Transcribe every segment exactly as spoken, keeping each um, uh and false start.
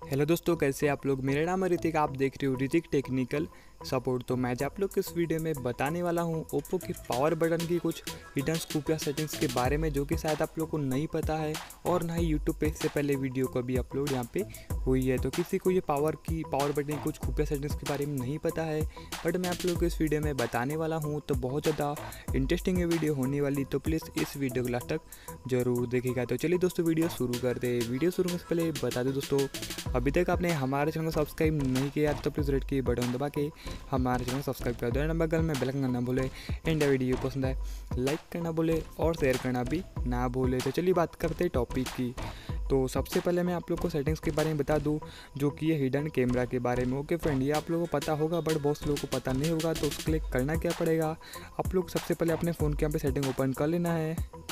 Hello दोस्तों, कैसे आप लोग। मेरा नाम है ऋतिक, आप देख रहे हो ऋतिक टेक्निकल सपोर्ट। तो मैं आप लोग को इस वीडियो में बताने वाला हूं ओप्पो की पावर बटन की कुछ हिडन स्कूप या सेटिंग्स के बारे में, जो कि शायद आप लोग को नहीं पता है और ना ही यूट्यूब पे इससे पहले वीडियो को भी अपलोड यहाँ पे हुई है। तो किसी को ये पावर की पावर बटन की कुछ खुफिया सेटिंग्स के बारे में नहीं पता है, बट मैं आप लोग को इस वीडियो में बताने वाला हूँ। तो बहुत ज़्यादा इंटरेस्टिंग वीडियो होने वाली, तो प्लीज़ इस वीडियो को लास्ट तक जरूर देखिएगा। तो चलिए दोस्तों, वीडियो शुरू करते हैं। वीडियो शुरू करने से पहले बता दूँ दोस्तों, अभी तक आपने हमारे चैनल को सब्सक्राइब नहीं किया तो प्लीज़ रेड की बटन दबा के हमारे चैनल को सब्सक्राइब कर दो। एंड बगल में बेल आइकन करना भूले। एंड वीडियो पसंद आए लाइक करना भूले और शेयर करना भी ना भूले। तो चलिए बात करते हैं टॉपिक की। तो सबसे पहले मैं आप लोग को सेटिंग्स के बारे में बता दूं, जो कि ये हिडन कैमरा के बारे में। ओके फ्रेंड, ये आप लोगों को पता होगा बट बहुत लोगों को पता नहीं होगा। तो उसके लिए करना क्या पड़ेगा, आप लोग सबसे पहले अपने फ़ोन के यहाँ पे सेटिंग ओपन कर लेना है।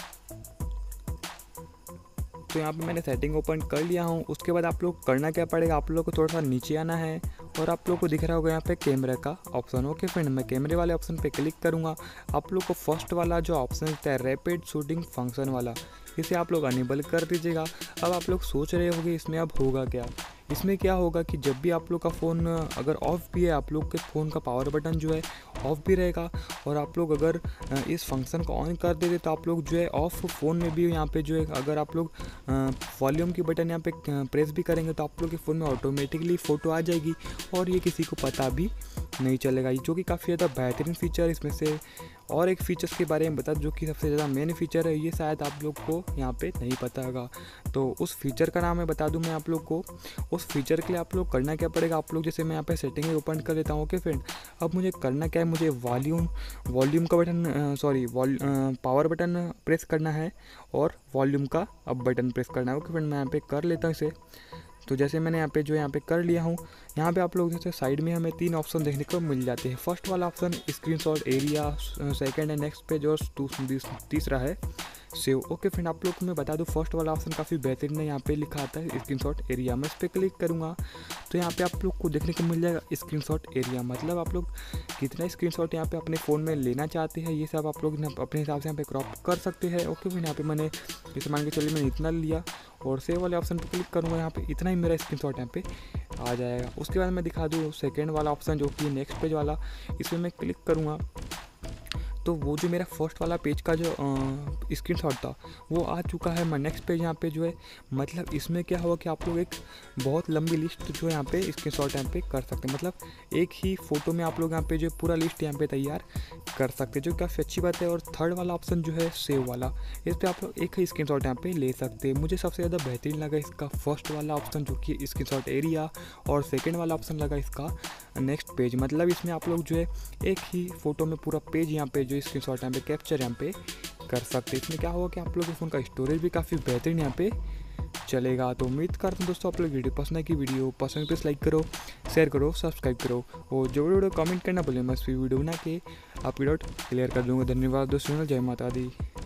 तो यहाँ पे मैंने सेटिंग ओपन कर लिया हूँ। उसके बाद आप लोग करना क्या पड़ेगा, आप लोग को थोड़ा सा नीचे आना है और आप लोग को दिख रहा होगा यहाँ पे कैमरे का ऑप्शन। ओके फ्रेंड, मैं कैमरे वाले ऑप्शन पे क्लिक करूँगा। आप लोग को फर्स्ट वाला जो ऑप्शन होता है रैपिड शूटिंग फंक्शन वाला, इसे आप लोग अनेबल कर दीजिएगा। अब आप लोग सोच रहे होंगे इसमें अब होगा क्या। इसमें क्या होगा कि जब भी आप लोग का फ़ोन अगर ऑफ भी है, आप लोग के फ़ोन का पावर बटन जो है ऑफ भी रहेगा। और आप लोग अगर इस फंक्शन को ऑन कर देते तो आप लोग जो है ऑफ फ़ोन में भी यहाँ पे जो है, अगर आप लोग वॉल्यूम की बटन यहाँ पे प्रेस भी करेंगे तो आप लोग के फ़ोन में ऑटोमेटिकली फ़ोटो आ जाएगी और ये किसी को पता भी नहीं चलेगा, जो कि काफ़ी ज़्यादा बेहतरीन फीचर। इसमें से और एक फ़ीचर्स के बारे में बता, जो कि सबसे ज़्यादा मेन फीचर है, ये शायद आप लोग को यहाँ पे नहीं पता होगा। तो उस फीचर का नाम मैं बता दूं मैं आप लोग को। उस फीचर के लिए आप लोग करना क्या पड़ेगा, आप लोग जैसे मैं यहाँ पे सेटिंग ओपन कर लेता हूँ। ओके फ्रेंड, अब मुझे करना क्या है, मुझे वॉल्यूम वॉल्यूम का बटन सॉरी वॉल पावर बटन प्रेस करना है और वॉल्यूम का अब बटन प्रेस करना है। ओके फ्रेंड, मैं यहाँ पे कर लेता हूँ इसे। तो जैसे मैंने यहाँ पे जो यहाँ पे कर लिया हूँ, यहाँ पे आप लोग जैसे साइड में हमें तीन ऑप्शन देखने को मिल जाते हैं। फर्स्ट वाला ऑप्शन स्क्रीनशॉट एरिया, सेकंड है नेक्स्ट पेज और तीसरा है सेव। ओके फ्रेंड, आप लोग को मैं बता दूँ फर्स्ट वाला ऑप्शन काफ़ी बेहतरीन है। यहाँ पे लिखा आता है स्क्रीनशॉट एरिया, मैं इस पर क्लिक करूँगा तो यहाँ पे आप लोग को देखने को मिल जाएगा स्क्रीनशॉट एरिया। मतलब आप लोग कितना स्क्रीनशॉट यहाँ पे अपने फ़ोन में लेना चाहते हैं, ये सब आप लोग अपने हिसाब से यहाँ पे क्रॉप कर सकते हैं। ओके फ्रेंड, यहाँ पे मैंने जैसे मान के चलिए मैंने इतना लिया और सेव वाले ऑप्शन पर क्लिक करूँगा, यहाँ पे इतना ही मेरा स्क्रीनशॉट यहाँ पे आ जाएगा। उसके बाद मैं दिखा दूँ सेकेंड वाला ऑप्शन, जो कि नेक्स्ट पेज वाला, इसमें मैं क्लिक करूँगा तो वो जो मेरा फर्स्ट वाला पेज का जो स्क्रीनशॉट था वो आ चुका है। मैं नेक्स्ट पेज यहाँ पे जो है, मतलब इसमें क्या होगा कि आप लोग एक बहुत लंबी लिस्ट जो यहाँ पे स्क्रीनशॉट यहाँ पे कर सकते हैं। मतलब एक ही फ़ोटो में आप लोग यहाँ पे जो पूरा लिस्ट यहाँ पे तैयार कर सकते हैं, जो काफ़ी अच्छी बात है। और थर्ड वाला ऑप्शन जो है सेव वाला, इस पर आप लोग एक ही स्क्रीनशॉट यहाँ पे ले सकते हैं। मुझे सबसे ज़्यादा बेहतरीन लगा इसका फर्स्ट वाला ऑप्शन, जो कि स्क्रीनशॉट एरिया, और सेकेंड वाला ऑप्शन लगा इसका नेक्स्ट पेज। मतलब इसमें आप लोग जो है एक ही फ़ोटो में पूरा पेज यहाँ पे जो स्क्रीनशॉट यहाँ पे कैप्चर यहाँ पे कर सकते हैं। इसमें क्या होगा कि आप लोगों के फ़ोन का स्टोरेज भी काफ़ी बेहतरीन यहाँ पे चलेगा। तो उम्मीद करता हूँ दोस्तों आप लोग वीडियो पसंद है कि वीडियो पसंद पे लाइक करो, शेयर करो, सब्सक्राइब करो और जो वीडियो कमेंट करना बोले मैं इस वीडियो बना के आपकी डाउट क्लियर कर दूँगा। धन्यवाद दोस्तों, जय माता दी।